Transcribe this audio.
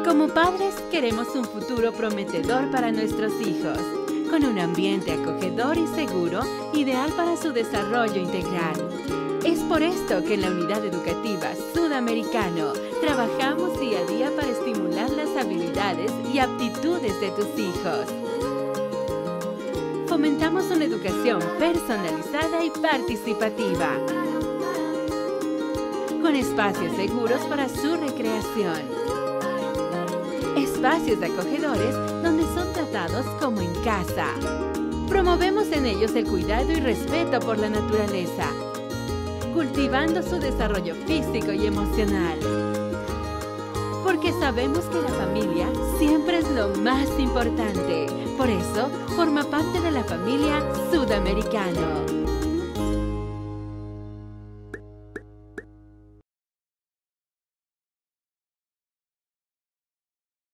Como padres, queremos un futuro prometedor para nuestros hijos, con un ambiente acogedor y seguro, ideal para su desarrollo integral. Es por esto que en la Unidad Educativa Sudamericano trabajamos día a día para estimular las habilidades y aptitudes de tus hijos. Fomentamos una educación personalizada y participativa, con espacios seguros para su recreación. Espacios acogedores donde son tratados como en casa. Promovemos en ellos el cuidado y respeto por la naturaleza, cultivando su desarrollo físico y emocional. Porque sabemos que la familia siempre es lo más importante. Por eso, forma parte de la familia Sudamericano.